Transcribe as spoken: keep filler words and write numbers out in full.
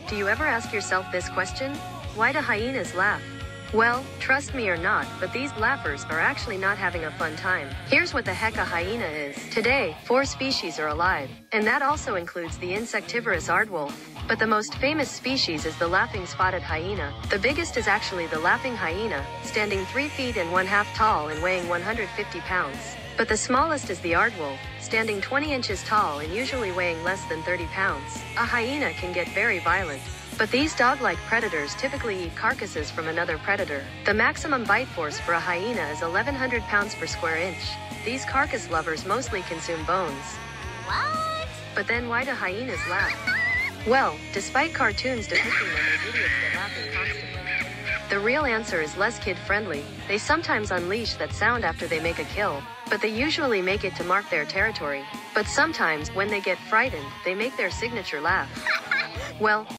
Do you ever ask yourself this question? Why do hyenas laugh? Well, trust me or not, but these laughers are actually not having a fun time. Here's what the heck a hyena is. Today, four species are alive, and that also includes the insectivorous aardwolf. But the most famous species is the laughing spotted hyena. The biggest is actually the laughing hyena, standing three feet and one half tall and weighing one hundred fifty pounds. But the smallest is the aardwolf, standing twenty inches tall and usually weighing less than thirty pounds. A hyena can get very violent, but these dog-like predators typically eat carcasses from another predator. The maximum bite force for a hyena is eleven hundred pounds per square inch. These carcass lovers mostly consume bones. What? But then why do hyenas laugh? Well, despite cartoons depicting them as idiots that laughing constantly, the real answer is less kid-friendly. They sometimes unleash that sound after they make a kill, but they usually make it to mark their territory. But sometimes, when they get frightened, they make their signature laugh. Well,